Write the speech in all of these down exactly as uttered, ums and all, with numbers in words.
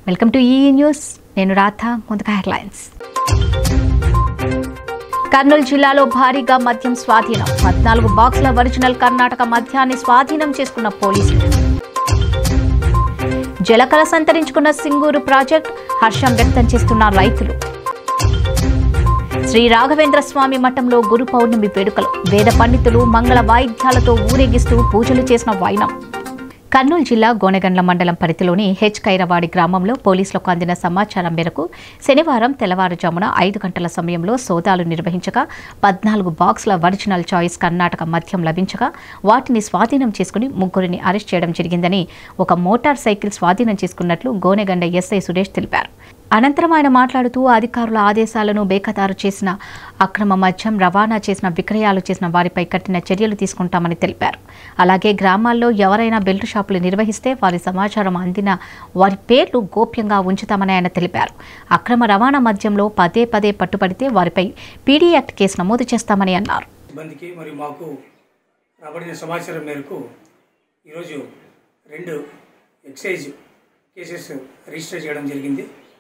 Welcome to ఈ news. నేను రాధ. ముందుగా హెడ్లైన్స్. కర్నూలు జిల్లాలో భారీగా మద్యం స్వాధీనం. పద్నాలుగు బాక్సుల ఒరిజినల్ కర్ణాటక మద్యాన్ని స్వాధీనం చేసుకున్న పోలీసులు. జలకళ సంతరించుకున్న సింగూరు ప్రాజెక్ట్, హర్షం వ్యక్తం చేస్తున్న రైతులు. శ్రీ రాఘవేంద్ర స్వామి మఠంలో గురు పౌర్ణమి వేడుకలు. వేద పండితులు మంగళ వాయిద్యాలతో ఊరేగిస్తూ పూజలు చేసిన వైనం. కర్నూలు జిల్లా గోనెగండ్ల మండలం పరిధిలోని హెచ్ కైరవాడి గ్రామంలో పోలీసులకు అందిన సమాచారం మేరకు శనివారం తెల్లవారుజామున ఐదు గంటల సమయంలో సోదాలు నిర్వహించగా పద్నాలుగు బాక్సుల ఒరిజినల్ చాయిస్ కర్ణాటక మద్యం లభించగా వాటిని స్వాధీనం చేసుకుని ముగ్గురిని అరెస్ట్ చేయడం జరిగిందని, ఒక మోటార్ సైకిల్ స్వాధీనం చేసుకున్నట్లు గోనెగండ ఎస్ఐ సురేష్ తెలిపారు. అనంతరం ఆయన మాట్లాడుతూ అధికారుల ఆదేశాలను బేఖతారు చేసిన, అక్రమ మద్యం రవాణా చేసిన, విక్రయాలు చేసిన వారిపై కఠిన చర్యలు తీసుకుంటామని తెలిపారు. అలాగే గ్రామాల్లో ఎవరైనా బెల్ట్ షాపులు నిర్వహిస్తే వారి సమాచారం అందిన వారి పేర్లు గోప్యంగా ఉంచుతామని ఆయన తెలిపారు. అక్రమ రవాణా మద్యంలో పదే పదే పట్టుబడితే వారిపై పీడీ యాక్ట్ కేసు నమోదు చేస్తామని అన్నారు. మరియు మాకు రాబడిన సమాచారం మేరకు ఈరోజు రెండు ఎక్సైజ్ కేసెస్ రిజిస్టర్ చేయడం జరిగింది.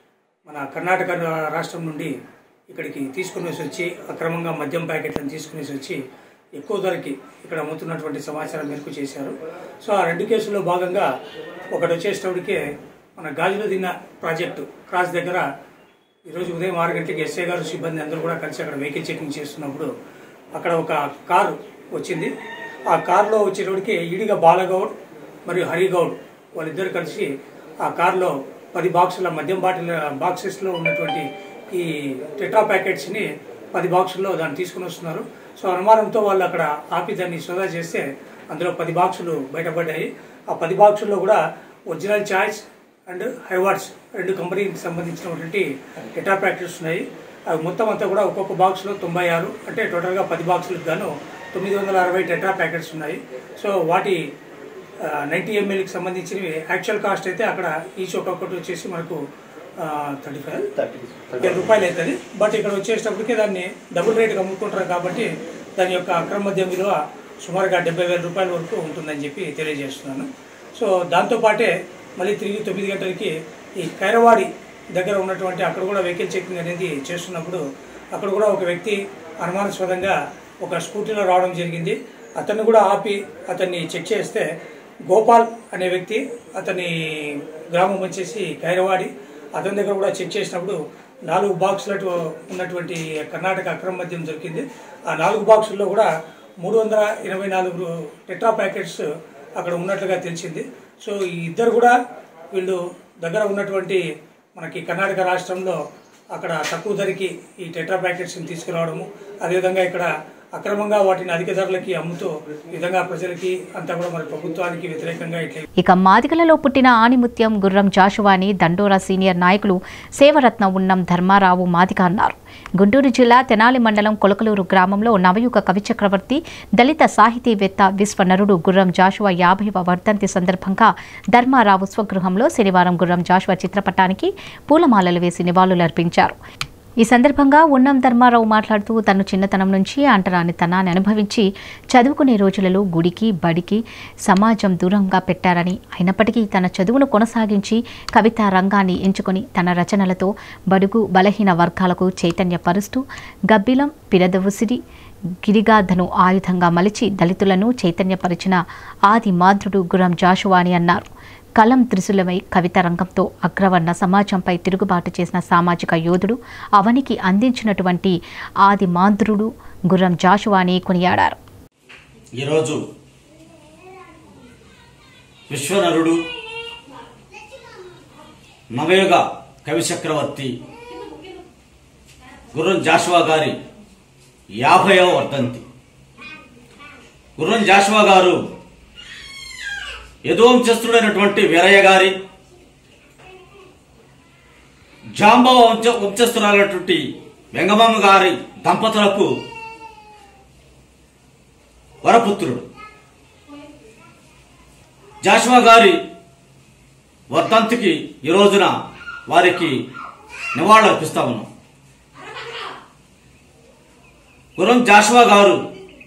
మన కర్ణాటక రాష్ట్రం నుండి ఇక్కడికి తీసుకుని వచ్చి అక్రమంగా మద్యం ప్యాకెట్లను తీసుకుని వచ్చి ఎక్కువ ధరకి ఇక్కడ అమ్ముతున్నటువంటి సమాచారం మేరకు చేశారు. సో ఆ రెండు కేసుల్లో భాగంగా ఒకటి వచ్చేటప్పటికే మన గాజుల దిన్న ప్రాజెక్టు క్రాస్ దగ్గర ఈరోజు ఉదయం ఆరు గంటలకి ఎస్ఐ గారు సిబ్బంది అందరూ కూడా కలిసి అక్కడ వెహికల్ చెకింగ్ చేస్తున్నప్పుడు అక్కడ ఒక కారు వచ్చింది. ఆ కారులో వచ్చేటప్పటికి ఈడిగా బాలగౌడ్ మరియు హరిగౌడ్ వాళ్ళిద్దరు కలిసి ఆ కారులో పది బాక్సుల మద్యం బాటిల్ బాక్సెస్లో ఉన్నటువంటి ఈ టెట్రా ప్యాకెట్స్ని పది బాక్సుల్లో దాన్ని తీసుకుని వస్తున్నారు. సో అనుమానంతో వాళ్ళు అక్కడ ఆపి దాన్ని సోదా చేస్తే అందులో పది బాక్సులు బయటపడ్డాయి. ఆ పది బాక్సుల్లో కూడా ఒరిజినల్ చాయిస్ అండ్ హైవార్డ్స్ రెండు కంపెనీకి సంబంధించినటువంటి టెట్రా ప్యాకెట్స్ ఉన్నాయి. అవి మొత్తం అంతా కూడా ఒక్కొక్క బాక్స్లో తొంభై ఆరు అంటే టోటల్గా పది బాక్సులకు గాను తొమ్మిది వందల అరవై టెట్రా ప్యాకెట్స్ ఉన్నాయి. సో వాటి నైంటీ ఎంఎల్కి సంబంధించినవి యాక్చువల్ కాస్ట్ అయితే అక్కడ ఈచ్ ఒక్కొక్కటి వచ్చేసి మనకు థర్టీ ఫైవ్ థర్టీ రూపాయలు అవుతుంది. బట్ ఇక్కడ వచ్చేటప్పటికి దాన్ని డబుల్ రేట్కి అమ్ముకుంటారు కాబట్టి దాని యొక్క అక్రమ మద్యం విలువ సుమారుగా డెబ్బై వేల రూపాయల వరకు ఉంటుందని చెప్పి తెలియజేస్తున్నాను. సో దాంతోపాటే మళ్ళీ తిరిగి తొమ్మిది గంటలకి ఈ కైరవాడి దగ్గర ఉన్నటువంటి అక్కడ కూడా వెహికల్ చెకింగ్ అనేది చేస్తున్నప్పుడు అక్కడ కూడా ఒక వ్యక్తి అనుమానాస్పదంగా ఒక స్కూటీలో రావడం జరిగింది. అతన్ని కూడా ఆపి అతన్ని చెక్ చేస్తే గోపాల్ అనే వ్యక్తి, అతని గ్రామం వచ్చేసి కైరవాడి, అతని దగ్గర కూడా చెక్ చేసినప్పుడు నాలుగు బాక్సులతో ఉన్నటువంటి కర్ణాటక అక్రమ మద్యం దొరికింది. ఆ నాలుగు బాక్సుల్లో కూడా మూడు వందల ఇరవై నాలుగు టెట్రా ప్యాకెట్స్ అక్కడ ఉన్నట్లుగా తెలిసింది. సో ఈ ఇద్దరు కూడా వీళ్ళు దగ్గర ఉన్నటువంటి మనకి కర్ణాటక రాష్ట్రంలో అక్కడ తక్కువ ధరకి ఈ టెట్రా ప్యాకెట్స్ని తీసుకురావడము, అదేవిధంగా ఇక్కడ అక్రమంగా వాటిని అధిక ధరలకి అమ్ముతూ విధంగా ప్రజలకి అంతా కూడా మన ప్రభుత్వానికి వ్యతిరేకంగా ఇట్లా. ఇక మాదిగలలో పుట్టిన ఆణిముత్యం గుర్రం జాషువాని దండోరా సీనియర్ నాయకులు సేవరత్న ఉన్నం ధర్మారావు మాదిగ అన్నారు. గుంటూరు జిల్లా తెనాలి మండలం కొలకలూరు గ్రామంలో నవయుగ కవి చక్రవర్తి, దళిత సాహితీవేత్త విశ్వనరుడు గుర్రం జాషువా యాభైవ వర్ధంతి సందర్భంగా ధర్మారావు స్వగృహంలో శనివారం గుర్రం జాషువా చిత్రపటానికి పూలమాలలు వేసి నివాళులర్పించారు. ఈ సందర్భంగా ఉన్నం ధర్మారావు మాట్లాడుతూ తను చిన్నతనం నుంచి అంటరానితనాన్ని అనుభవించి చదువుకునే రోజులలో గుడికి బడికి సమాజం దూరంగా పెట్టారని, అయినప్పటికీ తన చదువును కొనసాగించి కవితా రంగాన్ని ఎంచుకొని తన రచనలతో బడుగు బలహీన వర్గాలకు చైతన్యపరుస్తూ గబ్బిలం, పిరద ఉసిరి, గిరిగాధను ఆయుధంగా మలిచి దళితులను చైతన్యపరిచిన ఆది మాతృడు గుర్రం జాషువా అని అన్నారు. కలం త్రిశూలమై కవిత రంగంతో అగ్రవర్ణ సమాజంపై తిరుగుబాటు చేసిన సామాజిక యోధుడు, అవనికి అందించినటువంటి ఆది మాంద్రుడు గుర్రం జాషువా అని కొనియాడారు. ఈరోజు విశ్వనరుడు నవయుగ కవి చక్రవర్తి గుర్రం జాషువా గారి యాభైవ వర్ధంతి. గుర్రం జాషువా గారు యదువంశస్థుడైనటువంటి వీరయ్య గారి, జాంబవ వంశ వంశస్థురాలైనటువంటి వెంగమమ్మ గారి దంపతులకు వరపుత్రుడు. జాషువా గారి వర్ధంతికి ఈ రోజున వారికి నివాళులు అర్పిస్తా ఉన్నాం. గుర్రం జాషువా గారు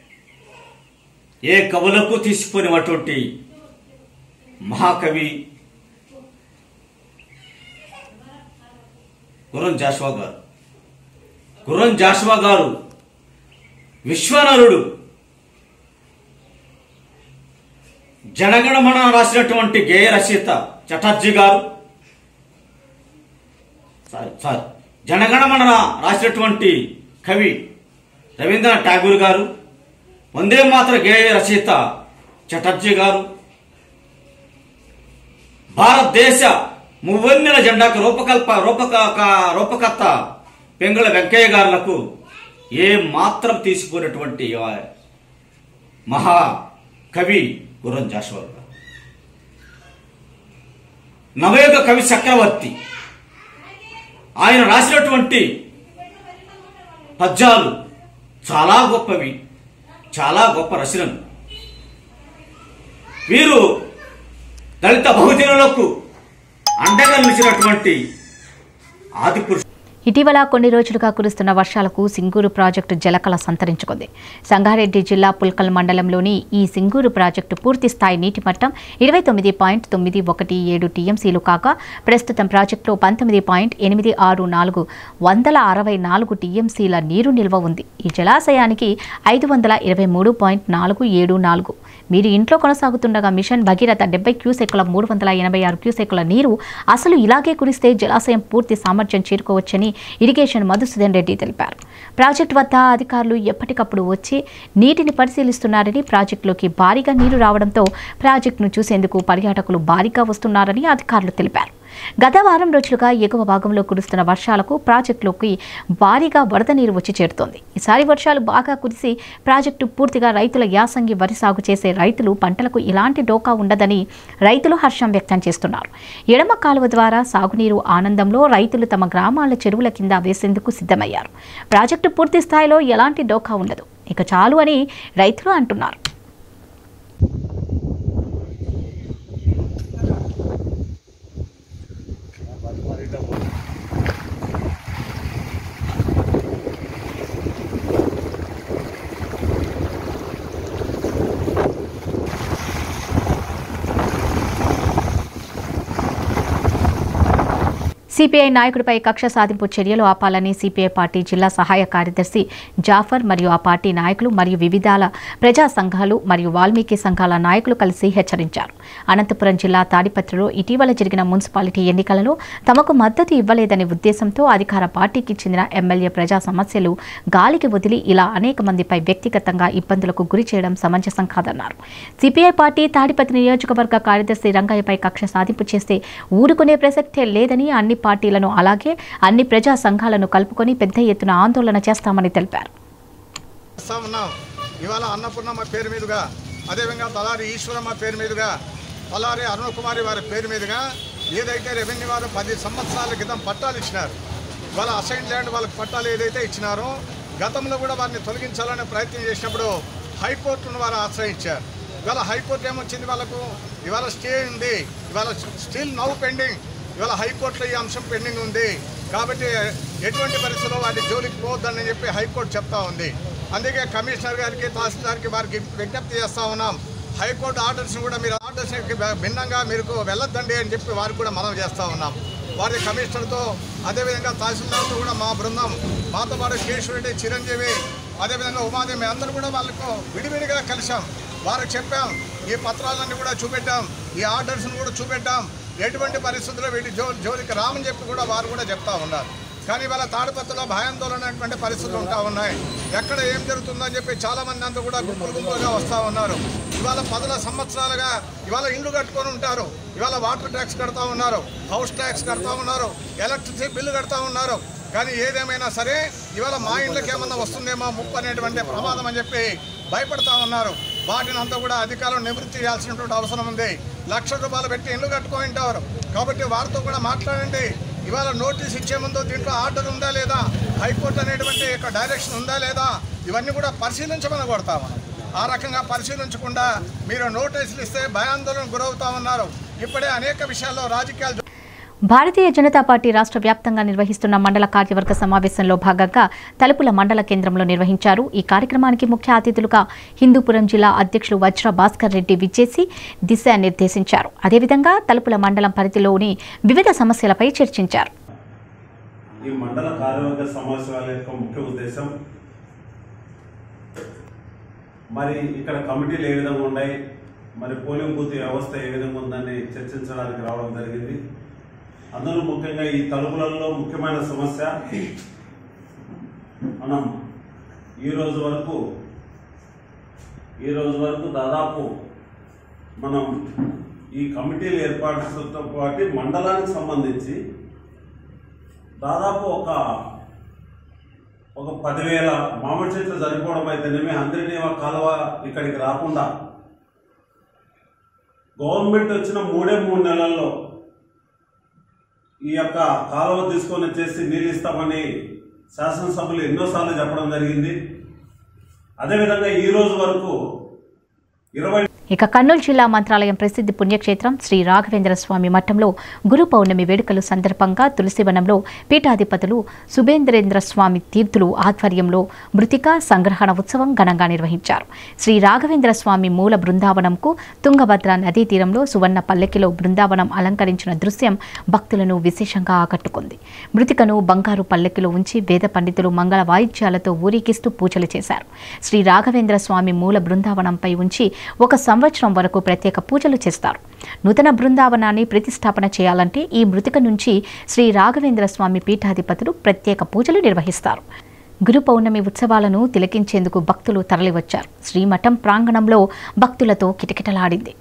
ఏ కవులకు తీసుకునేటువంటి మహాకవి, గుర్రం జాషువా గారు. గుర్రం జాషువా గారు విశ్వనరుడు. జనగణమన రాసినటువంటి గేయ రచయిత చటర్జీ గారు, సారీ సారీ జనగణమన రాసినటువంటి కవి రవీంద్రనాథ్ ఠాగూర్ గారు, వందే మాతర గేయ రచయిత చటర్జీ గారు, భారతదేశ మువ్వన్నెల జెండాకు రూపకల్ప రూపక రూపకర్త పెంగుళ వెంకయ్య గారులకు ఏ మాత్రం తీసుకున్నటువంటి మహా కవి గుర్రం జాషువా గారు. నవయుగ కవి చక్రవర్తి. ఆయన రాసినటువంటి పద్యాలు చాలా గొప్పవి, చాలా గొప్ప రచనలు. వీరు దళిత బహుజనులకు అండగా నిలిచినటువంటి ఆదిపురుషుడు. ఇటీవల కొన్ని రోజులుగా కురుస్తున్న వర్షాలకు సింగూరు ప్రాజెక్టు జలకళ సంతరించుకుంది. సంగారెడ్డి జిల్లా పుల్కల్ మండలంలోని ఈ సింగూరు ప్రాజెక్టు పూర్తి స్థాయి నీటి మట్టం ఇరవై తొమ్మిది పాయింట్ తొమ్మిది ఒకటి ఏడు టీఎంసీలు కాగా ప్రస్తుతం ప్రాజెక్టులో పంతొమ్మిది పాయింట్ ఎనిమిది ఆరు నాలుగు వందల అరవై నాలుగు టీఎంసీల నీరు నిల్వ ఉంది. ఈ జలాశయానికి ఐదు వందల ఇరవై మూడు పాయింట్ నాలుగు ఏడు నాలుగు మీరు ఇంట్లో కొనసాగుతుండగా మిషన్ భగీరథ డెబ్బై క్యూసెక్కుల మూడు వందల ఎనభై ఆరు క్యూసెక్కుల నీరు అసలు ఇలాగే కురిస్తే జలాశయం పూర్తి సామర్థ్యం చేరుకోవచ్చని ఇరిగేషన్ మధుసూదన్ రెడ్డి తెలిపారు. ప్రాజెక్టు వద్ద అధికారులు ఎప్పటికప్పుడు వచ్చి నీటిని పరిశీలిస్తున్నారని, ప్రాజెక్టులోకి భారీగా నీరు రావడంతో ప్రాజెక్టును చూసేందుకు పర్యాటకులు భారీగా వస్తున్నారని అధికారులు తెలిపారు. గత వారం రోజులుగా ఎగువ భాగంలో కురుస్తున్న వర్షాలకు ప్రాజెక్టులోకి భారీగా వరద నీరు వచ్చి చేరుతోంది. ఈసారి వర్షాలు బాగా కురిసి ప్రాజెక్టు పూర్తిగా రైతుల యాసంగి వరి సాగు చేసే రైతులు పంటలకు ఇలాంటి డోకా ఉండదని రైతులు హర్షం వ్యక్తం చేస్తున్నారు. ఎడమ కాలువ ద్వారా సాగునీరు ఆనందంలో రైతులు తమ గ్రామాల చెరువుల కింద వేసేందుకు సిద్ధమయ్యారు. ప్రాజెక్టు పూర్తి స్థాయిలో ఎలాంటి డోకా ఉండదు, ఇక చాలు అని రైతులు అంటున్నారు. సిపిఐ నాయకుడిపై కక్ష సాధింపు చర్యలు ఆపాలని సిపిఐ పార్టీ జిల్లా సహాయ కార్యదర్శి జాఫర్ మరియు ఆ పార్టీ నాయకులు మరియు వివిధాల ప్రజా సంఘాలు మరియు వాల్మీకి సంఘాల నాయకులు కలిసి హెచ్చరించారు. అనంతపురం జిల్లా తాడిపత్రిలో ఇటీవల జరిగిన మున్సిపాలిటీ ఎన్నికలలో తమకు మద్దతు ఇవ్వలేదనే ఉద్దేశంతో అధికార పార్టీకి చెందిన ఎమ్మెల్యే ప్రజా సమస్యలు గాలికి వదిలి ఇలా అనేక మందిపై వ్యక్తిగతంగా ఇబ్బందులకు గురి చేయడం సమంజసం కాదన్నారు. సిపిఐ పార్టీ తాడిపత్రి నియోజకవర్గ కార్యదర్శి రంగయ్యపై కక్ష సాధింపు చేస్తే ఊరుకునే ప్రసక్తే లేదని, అన్ని పార్టీలను అలాగే అన్ని ప్రజా సంఘాలను కలుపుకొని పెద్ద ఎత్తున ఆందోళన చేస్తామని తెలిపారు. ఇవాళ అన్నపూర్ణమ్మ పేరు మీదుగా, అదేవిధంగా తలారి ఈశ్వరమ్మ పేరు మీదుగా, తలారి అరుణ కుమారి వారి పేరు మీదుగా ఏదైతే రెవెన్యూ వారు పది సంవత్సరాల క్రితం పట్టాలు ఇచ్చినారు, వాళ్ళ అసైన్ ల్యాండ్ వాళ్ళకి పట్టాలు ఏదైతే ఇచ్చినారో గతంలో కూడా వారిని తొలగించాలనే ప్రయత్నం చేసినప్పుడు హైకోర్టును వారు ఆశ్రయించారు. ఇవాళ హైకోర్టు ఏమొచ్చింది, వాళ్ళకు ఇవాళ స్టే ఉంది, ఇవాళ స్టిల్ నౌ పెండింగ్, ఇవాళ హైకోర్టులో ఈ అంశం పెండింగ్ ఉంది. కాబట్టి ఎటువంటి పరిస్థితుల్లో వాటి జోలికి పోవద్దని చెప్పి హైకోర్టు చెప్తా ఉంది. అందుకే కమిషనర్ గారికి, తహసీల్దార్కి వారికి విజ్ఞప్తి చేస్తూ ఉన్నాం, హైకోర్టు ఆర్డర్స్ని కూడా మీరు ఆర్డర్స్కి భిన్నంగా మీరు వెళ్ళొద్దండి అని చెప్పి వారికి కూడా మనం చేస్తూ ఉన్నాం. వారి కమిషనర్తో అదేవిధంగా తహసీల్దార్తో కూడా మా బృందం, మాతో పాటు కేశవరెడ్డి, చిరంజీవి, అదేవిధంగా ఉమాదేవి అందరూ కూడా వాళ్ళకు విడివిడిగా కలిసాం. వారికి చెప్పాం, ఈ పత్రాలన్నీ కూడా చూపెట్టాం, ఈ ఆర్డర్స్ని కూడా చూపెట్టాం, ఎటువంటి పరిస్థితుల్లో వీటి జో జోలికి రామని చెప్పి కూడా వారు కూడా చెప్తా ఉన్నారు. కానీ ఇవాళ తాడిపత్రిలో భయాందోళన అనేటువంటి పరిస్థితులు ఉంటా ఉన్నాయి. ఎక్కడ ఏం జరుగుతుందని చెప్పి చాలామంది అంతా కూడా గుంపులు గుంపులుగా వస్తూ ఉన్నారు. ఇవాళ పదుల సంవత్సరాలుగా ఇవాళ ఇండ్లు కట్టుకొని ఉంటారు, ఇవాళ వాటర్ ట్యాక్స్ కడతా ఉన్నారు, హౌస్ ట్యాక్స్ కడతా ఉన్నారు, ఎలక్ట్రిసిటీ బిల్లు కడతా ఉన్నారు. కానీ ఏదేమైనా సరే ఇవాళ మా ఇంట్లోకి ఏమన్నా వస్తుందేమో ముప్పు అనేటువంటి ప్రమాదం అని చెప్పి భయపడతా ఉన్నారు. వాటిని అంతా కూడా అధికారులు నివృత్తి చేయాల్సినటువంటి అవసరం ఉంది. లక్ష రూపాయలు పెట్టి ఇల్లు కట్టుకొని ఉంటారు కాబట్టి వారితో కూడా మాట్లాడండి. ఇవాళ నోటీస్ ఇచ్చే ముందు దీంట్లో ఆర్డర్ ఉందా లేదా, హైకోర్టు అనేటువంటి యొక్క డైరెక్షన్ ఉందా లేదా, ఇవన్నీ కూడా పరిశీలించమని కోరుతా మనం. ఆ రకంగా పరిశీలించకుండా మీరు నోటీసులు ఇస్తే భయాందోళనకు గురవుతా ఉన్నారు. ఇప్పుడే అనేక విషయాల్లో రాజకీయాలు. భారతీయ జనతా పార్టీ రాష్ట్ర వ్యాప్తంగా నిర్వహిస్తున్న మండల కార్యవర్గ సమావేశంలో భాగంగా తలుపుల మండల కేంద్రంలో నిర్వహించారు. ఈ కార్యక్రమానికి ముఖ్య అతిథులుగా హిందూపురం జిల్లా అధ్యక్షులు వజ్ర భాస్కర్ రెడ్డి విచ్చేసి దిశానిర్దేశించారు. అదేవిధంగా తలుపుల మండలం పరిధిలోని వివిధ సమస్యలపై చర్చించారు. ఈ మండల కార్యవర్గ సమావేశాల యొక్క ముఖ్య ఉద్దేశం మరి ఇక్కడ కమిటీలు ఏ విధంగా ఉన్నాయి, మరి పోలింగ్ బూత్ వ్యవస్థ ఏ విధంగా ఉందని చర్చించడానికి రావడం జరిగింది. అందులో ముఖ్యంగా ఈ తలుపులలో ముఖ్యమైన సమస్య, మనం ఈ రోజు వరకు ఈ రోజు వరకు దాదాపు మనం ఈ కమిటీలు ఏర్పాటుతో పాటు మండలానికి సంబంధించి దాదాపు ఒక ఒక పదివేల మామిడి చెట్లు సరిపోవడం అయితేనేమి అందరినీ కాలువ ఇక్కడికి రాకుండా గవర్నమెంట్ వచ్చిన మూడే మూడు నెలల్లో ఈ యొక్క కాలువ తీసుకొని వచ్చేసి నీళ్ళు ఇస్తామని శాసనసభలు ఎన్నోసార్లు చెప్పడం జరిగింది. అదేవిధంగా ఈ రోజు వరకు ఇరవై ఇక కర్నూలు జిల్లా మంత్రాలయం ప్రసిద్ధి పుణ్యక్షేత్రం శ్రీ రాఘవేంద్ర స్వామి మఠంలో గురు పౌర్ణమి వేడుకలు సందర్భంగా తులసివనంలో పీఠాధిపతులు సుబేంద్రేంద్ర స్వామి తీర్థులు ఆధ్వర్యంలో మృతిక సంగ్రహణ ఉత్సవం ఘనంగా నిర్వహించారు. శ్రీ రాఘవేంద్ర స్వామి మూల బృందావనంకు తుంగభద్ర నదీ తీరంలో సువర్ణ పల్లెకిలో బృందావనం అలంకరించిన దృశ్యం భక్తులను విశేషంగా ఆకట్టుకుంది. మృతికను బంగారు పల్లెకిలో ఉంచి వేద పండితులు మంగళ వాయిద్యాలతో ఊరేగిస్తూ పూజలు చేశారు. శ్రీ రాఘవేంద్ర స్వామి మూల బృందావనంపై ఉంచి ఒక సంవత్సరం వరకు ప్రత్యేక పూజలు చేస్తారు. నూతన బృందావనాన్ని ప్రతిష్టాపన చేయాలంటే ఈ మృతిక నుంచి శ్రీ రాఘవేంద్ర స్వామి పీఠాధిపతులు ప్రత్యేక పూజలు నిర్వహిస్తారు. గురు పౌర్ణమి ఉత్సవాలను తిలకించేందుకు భక్తులు తరలివచ్చారు. శ్రీమఠం ప్రాంగణంలో భక్తులతో కిటకిటలాడింది.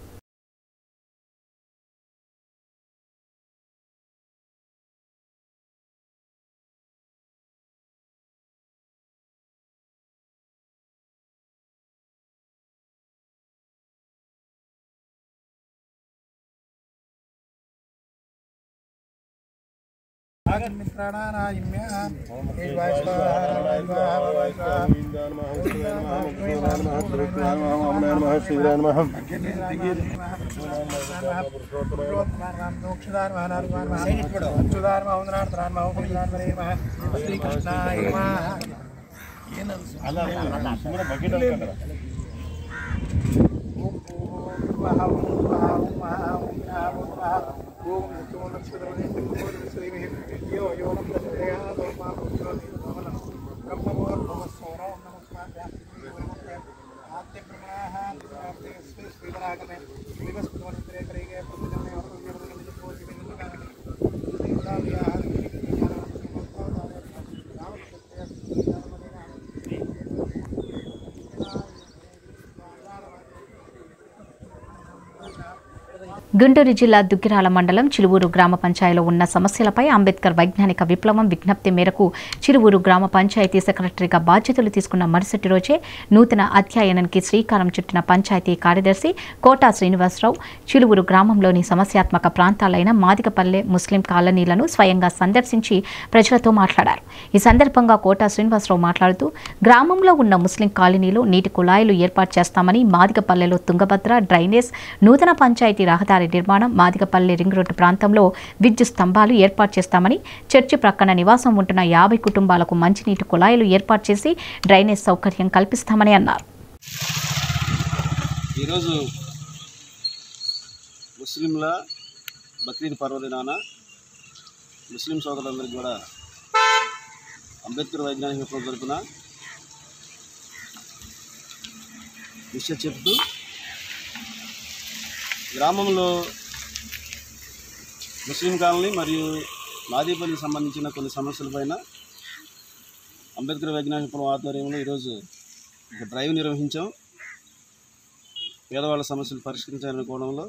గుంటూరు జిల్లా దుగ్గిరాల మండలం చిలువూరు గ్రామ పంచాయతీలో ఉన్న సమస్యలపై అంబేద్కర్ వైజ్ఞానిక విప్లవం విజ్ఞప్తి మేరకు చిలువూరు గ్రామ పంచాయతీ సెక్రటరీగా బాధ్యతలు తీసుకున్న మరుసటి రోజే నూతన అధ్యయనానికి శ్రీకారం చుట్టిన పంచాయతీ కార్యదర్శి కోటా శ్రీనివాసరావు చిలువూరు గ్రామంలోని సమస్యాత్మక ప్రాంతాలైన మాదిగపల్లె ముస్లిం కాలనీలను స్వయంగా సందర్శించి ప్రజలతో మాట్లాడారు. ఈ సందర్భంగా కోటా శ్రీనివాసరావు మాట్లాడుతూ గ్రామంలో ఉన్న ముస్లిం కాలనీలో నీటి కుళాయిలు ఏర్పాటు చేస్తామని, మాదిగపల్లెలో తుంగభద్ర డ్రైనేజ్, నూతన పంచాయతీ రహదారి నిర్మాణం, మాదిగపల్లి రింగ్ రోడ్డు ప్రాంతంలో విద్యుత్ స్తంభాలు ఏర్పాటు చేస్తామని, చర్చి ప్రక్కన నివాసం ఉంటున్న యాభై కుటుంబాలకు మంచినీటి కుళాయిలు ఏర్పాటు చేసి డ్రైనేజ్ సౌకర్యం కల్పిస్తామని అన్నారు. ఈరోజు ముస్లింల బక్రీద్ పర్వదినాన ముస్లిం సోదరులందరికీ కూడా అంబేద్కర్ వైజ్ఞానిక విప్లవం తరపున విషయ చెప్తూ గ్రామంలో ముస్లిం కాలనీ మరియు మాదిపల్లికి సంబంధించిన కొన్ని సమస్యలపైన అంబేద్కర్ వైజ్ఞానిక విప్లవం ఆధ్వర్యంలో ఈరోజు ఒక డ్రైవ్ నిర్వహించాం. పేదవాళ్ళ సమస్యలు పరిష్కరించాలనే కోణంలో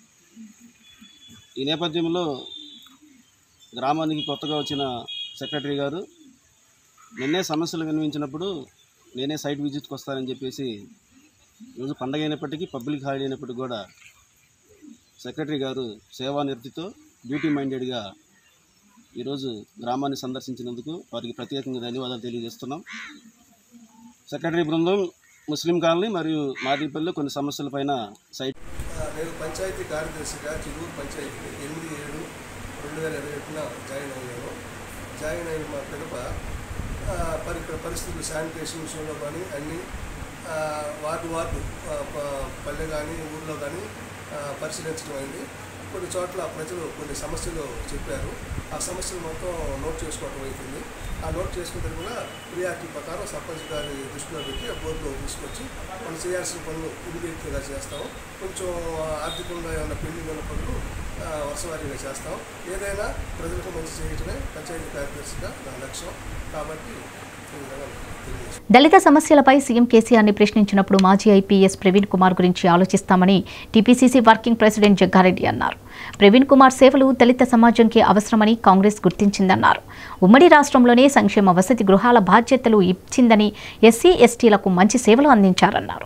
ఈ నేపథ్యంలో గ్రామానికి కొత్తగా వచ్చిన సెక్రటరీ గారు నిన్నే సమస్యలు వినిపించినప్పుడు నేనే సైట్ విజిట్కి వస్తానని చెప్పేసి ఈరోజు పండగ అయినప్పటికీ పబ్లిక్ హాలిడే అయినప్పటికీ కూడా సెక్రటరీ గారు సేవానిరతితో డ్యూటీ మైండెడ్గా ఈరోజు గ్రామాన్ని సందర్శించినందుకు వారికి ప్రత్యేకంగా ధన్యవాదాలు తెలియజేస్తున్నాం. సెక్రటరీ బృందం ముస్లిం కాలనీ మరియు మాదిపల్లిలో కొన్ని సమస్యలపైన సైట్ నేను పంచాయతీ కార్యదర్శిగా చిలువూరు పంచాయతీ ఎనిమిది ఏడు రెండు వేల ఇరవై ఒకటిన జాయిన్ అయ్యాను. జాయిన్ అయిన మా పిదప పరి పరిస్థితులు శానిటేషన్ విషయంలో కానీ అన్నీ వార్డు వార్డు పల్లె కానీ ఊళ్ళో కానీ పరిశీలించడం అయింది. కొన్ని చోట్ల ప్రజలు కొన్ని సమస్యలు చెప్పారు. ఆ సమస్యలు మొత్తం నోట్ చేసుకోవడం అవుతుంది. ఆ నోట్ చేసుకుంటే కూడా ప్రియారిటీ ప్రకారం సర్పంచ్ గారి దృష్టిలో పెట్టి ఆ బోర్డులో తీసుకొచ్చి మనం చేయాల్సిన పనులు ఇమీడియట్గా చేస్తాం. కొంచెం ఆర్థికంగా ఏమైనా పెండింగ్ ఉన్న పనులు వర్షవారీగా చేస్తాం. ఏదైనా ప్రజలకు మంచి చేయటమే పంచాయతీ కార్యదర్శిగా నా లక్ష్యం. కాబట్టి దళిత సమస్యలపై సీఎం కేసీఆర్ని ప్రశ్నించినప్పుడు మాజీ ఐపీఎస్ ప్రవీణ్ కుమార్ గురించి ఆలోచిస్తామని టీపీసీసీ వర్కింగ్ ప్రెసిడెంట్ జగ్గారెడ్డి అన్నారు. ప్రవీణ్ కుమార్ సేవలు దళిత సమాజంకి అవసరమని కాంగ్రెస్ గుర్తించిందన్నారు. ఉమ్మడి రాష్ట్రంలోనే సంక్షేమ వసతి గృహాల బాధ్యతలు ఇచ్చిందని, ఎస్సీ ఎస్టీలకు మంచి సేవలు అందించారన్నారు.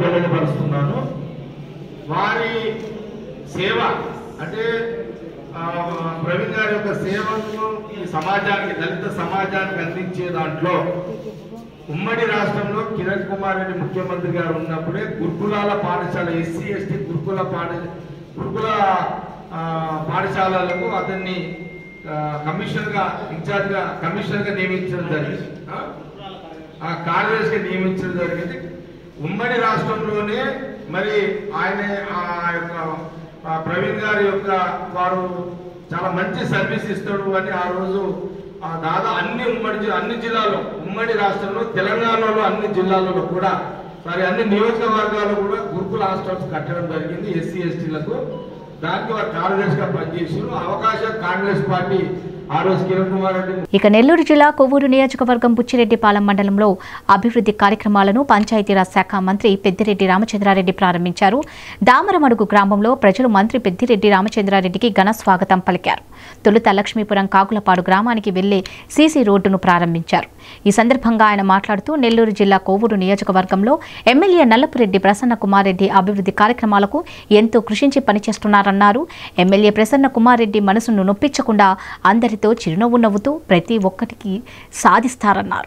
ప్రవీణ్ గారి యొక్క సేవలను ఈ సమాజానికి దళిత సమాజానికి అందించే దాంట్లో ఉమ్మడి రాష్ట్రంలో కిరణ్ కుమార్ రెడ్డి ముఖ్యమంత్రి గారు ఉన్నప్పుడే గురుకులాల పాఠశాల ఎస్సీ ఎస్టీ గురుకుల పాఠ గురుకుల పాఠశాలలకు అతన్ని కమిషనర్గా ఇన్ఛార్జ్గా కమిషనర్గా నియమించడం జరిగింది. ఆ కార్యదర్శిగా నియమించడం జరిగింది. ఉమ్మడి రాష్ట్రంలోనే మరి ఆయన ఆ యొక్క ప్రవీణ్ గారి యొక్క వారు చాలా మంచి సర్వీస్ ఇస్తాడు అని ఆ రోజు దాదాపు అన్ని ఉమ్మడి అన్ని జిల్లాలో ఉమ్మడి రాష్ట్రంలో తెలంగాణలో అన్ని జిల్లాలలో కూడా మరి అన్ని నియోజకవర్గాలు కూడా గురుకుల హాస్టల్స్ కట్టడం జరిగింది ఎస్సీ ఎస్టీలకు. దానికి వారు కార్యదర్శిగా పనిచేసారు. అవకాశం కాంగ్రెస్ పార్టీ ఆ రోజు కిరణ్ కుమార్ రెడ్డి. ఇక నెల్లూరు జిల్లా కొవ్వూరు నియోజకవర్గం బుచ్చిరెడ్డిపాలెం మండలంలో అభివృద్ధి కార్యక్రమాలను పంచాయతీరాజ్ శాఖ మంత్రి పెద్దిరెడ్డి రామచంద్రారెడ్డి ప్రారంభించారు. దామరమడుగు గ్రామంలో ప్రజలు మంత్రి పెద్దిరెడ్డి రామచంద్రారెడ్డికి ఘన స్వాగతం పలికారు. తొలుత లక్ష్మీపురం కాకులపాడు గ్రామానికి వెళ్లే సీసీ రోడ్డును ప్రారంభించారు. ఈ సందర్భంగా ఆయన మాట్లాడుతూ నెల్లూరు జిల్లా కొవ్వూరు నియోజకవర్గంలో ఎమ్మెల్యే నల్లపురెడ్డి ప్రసన్న కుమార్ రెడ్డి అభివృద్ధి కార్యక్రమాలకు ఎంతో కృషించి పనిచేస్తున్నారన్నారు. ఎమ్మెల్యే ప్రసన్న కుమార్ రెడ్డి మనసును నొప్పించకుండా అందరి తో చిరునవ్వు నవ్వుతూ ప్రతి ఒక్కటికి సాధిస్తారన్నారు.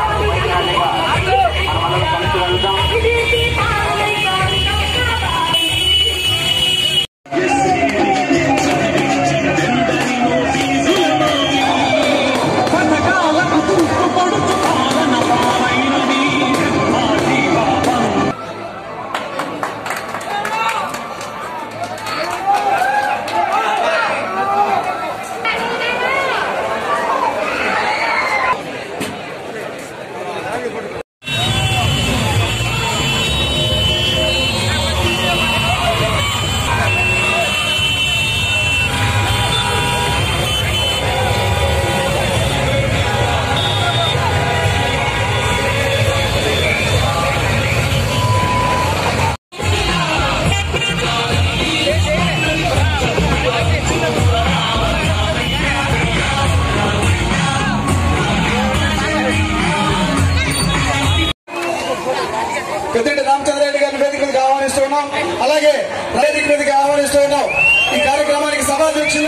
పెద్దిరెడ్డి రామచంద్రారెడ్డి గారిని వేదిక మీదకి ఆహ్వానిస్తున్నాం. అలాగే వేదిక మీదకి ఆహ్వానిస్తున్నాం. ఈ కార్యక్రమానికి సభాధ్యక్షులు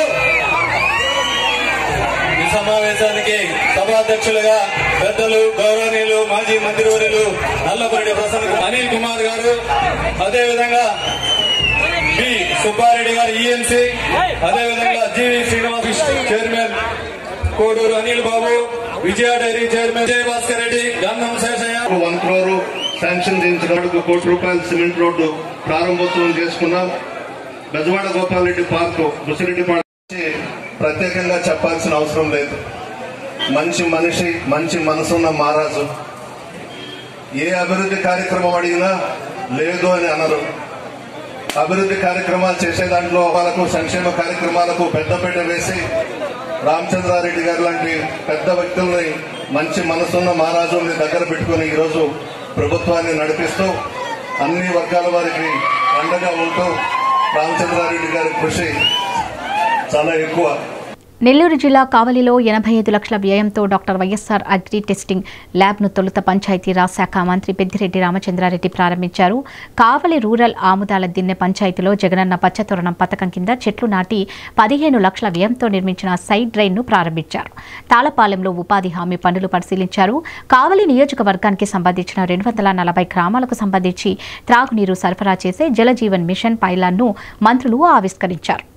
ఈ సమావేశానికి సభాధ్యక్షులుగా పెద్దలు గౌరవనీయులు మాజీ మంత్రివర్యులు నల్లపురెడ్డి ప్రసన్న అనిల్ కుమార్ గారు, అదేవిధంగా బి సుబ్బారెడ్డి గారు ఈఎన్సీ, అదేవిధంగా G V Srinivas chairman Koduru Anil Babu, Vijaya dairy chairman Jayabhaskar Reddy, Gandham Seshaiah. One crore sanction చేయించినప్పుడు కోటి రూపాయల సిమెంట్ రోడ్డు ప్రారంభోత్సవం చేసుకున్నాం. బెజవాడ గోపాల్ రెడ్డి పార్క్ బుసిరెడ్డిపాడు ప్రత్యేకంగా చెప్పాల్సిన అవసరం లేదు. మంచి మనిషి, మంచి మనసున్న మహారాజు. ఏ అభివృద్ధి కార్యక్రమం అడిగినా లేదు అని అనరు. అభివృద్ధి కార్యక్రమాలు చేసే దాంట్లో వాళ్ళకు సంక్షేమ కార్యక్రమాలకు పెద్దపీట వేసి రామచంద్రారెడ్డి గారు లాంటి పెద్ద వ్యక్తుల్ని, మంచి మనసున్న మహారాజుల్ని దగ్గర పెట్టుకుని ఈరోజు ప్రభుత్వాన్ని నడిపిస్తూ అన్ని వర్గాల వారికి అండగా ఉంటూ రామచంద్రారెడ్డి గారి కృషి చాలా ఎక్కువ. నెల్లూరు జిల్లా కావలిలో ఎనభై ఐదు లక్షల వ్యయంతో డాక్టర్ వైఎస్ఆర్ అగ్రి టెస్టింగ్ ల్యాబ్ను తొలుత పంచాయతీరాజ్ శాఖ మంత్రి పెద్దిరెడ్డి రామచంద్రారెడ్డి ప్రారంభించారు. కావలి రూరల్ ఆముదాల దిన్నె పంచాయతీలో జగనన్న పచ్చతోరణం పథకం కింద చెట్లు నాటి పదిహేను లక్షల వ్యయంతో నిర్మించిన సైడ్ డ్రైన్ను ప్రారంభించారు. తాళపాలెంలో ఉపాధి హామీ పనులు పరిశీలించారు. కావలి నియోజకవర్గానికి సంబంధించిన రెండు వందల నలభై గ్రామాలకు సంబంధించి త్రాగునీరు సరఫరా చేసే జలజీవన్ మిషన్ పైలాన్ను మంత్రులు ఆవిష్కరించారు.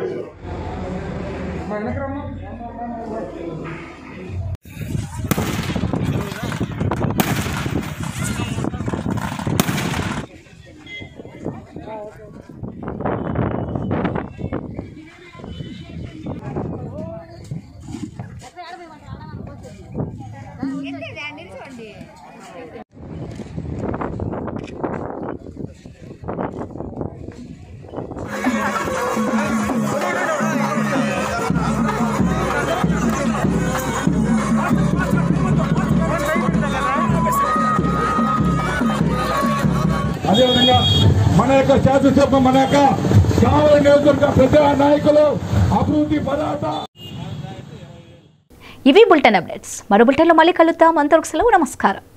అదేవిధంగా మన యొక్క శాసనసభ మన యొక్క కావలి నియోజకవర్గ పెద్ద నాయకులు అభివృద్ధి పదార్థ ఇవి బులెటిన్ అప్డేట్స్. మరో బులెటిన్లో మళ్ళీ కలుద్దాం. అంతవరకు సెలవు. నమస్కారం.